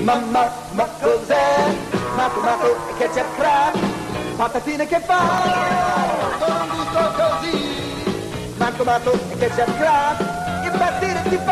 Ma cos'è? Tomato e ketchup crab, patatine che fa con gusto così. Tomato e ketchup crab, impazzire ti fa.